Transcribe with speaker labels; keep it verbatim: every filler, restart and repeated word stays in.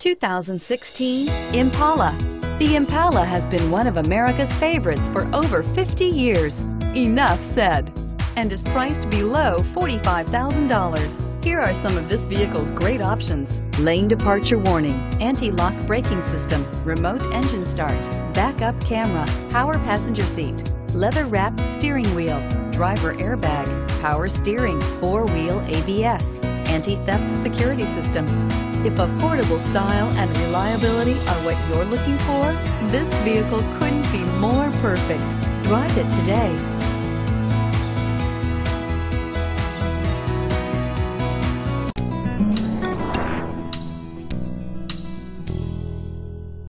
Speaker 1: two thousand sixteen Impala. The Impala has been one of America's favorites for over fifty years. Enough said. And is priced below forty-five thousand dollars. Here are some of this vehicle's great options: lane departure warning, anti-lock braking system, remote engine start, backup camera, power passenger seat, leather-wrapped steering wheel, driver airbag, power steering, four-wheel A B S, anti-theft security system. If affordable style and reliability are what you're looking for, this vehicle couldn't be more perfect. Drive it today.